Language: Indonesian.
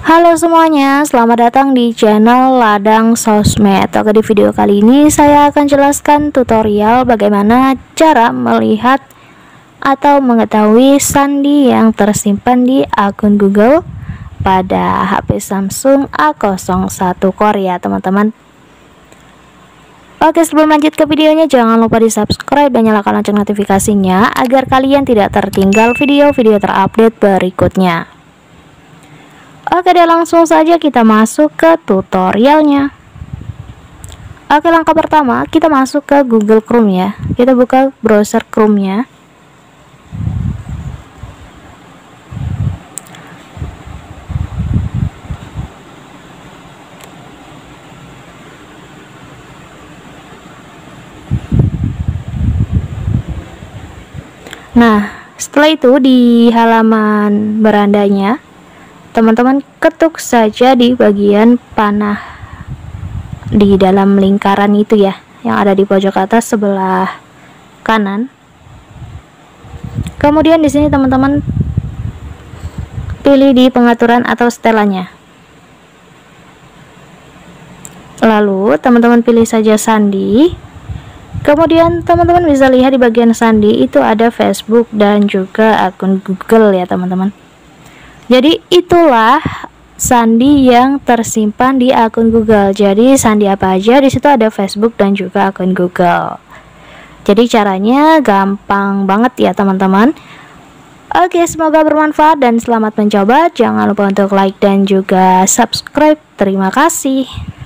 Halo semuanya, selamat datang di channel Ladang Sosmed. Oke, di video kali ini saya akan jelaskan tutorial bagaimana cara melihat atau mengetahui sandi yang tersimpan di akun Google pada HP Samsung A01 Core ya teman-teman. Oke, sebelum lanjut ke videonya, jangan lupa di subscribe dan nyalakan lonceng notifikasinya agar kalian tidak tertinggal video-video terupdate berikutnya. Oke deh, langsung saja kita masuk ke tutorialnya. Oke, langkah pertama kita masuk ke Google Chrome ya. Kita buka browser Chrome-nya. Nah, setelah itu di halaman berandanya teman-teman ketuk saja di bagian panah di dalam lingkaran itu ya, yang ada di pojok atas sebelah kanan. Kemudian di sini teman-teman pilih di pengaturan atau setelannya. Lalu teman-teman pilih saja sandi. Kemudian teman-teman bisa lihat di bagian sandi itu ada Facebook dan juga akun Google ya teman-teman. Jadi itulah sandi yang tersimpan di akun Google. Jadi sandi apa aja di situ ada Facebook dan juga akun Google. Jadi caranya gampang banget ya teman-teman. Oke, semoga bermanfaat dan selamat mencoba. Jangan lupa untuk like dan juga subscribe. Terima kasih.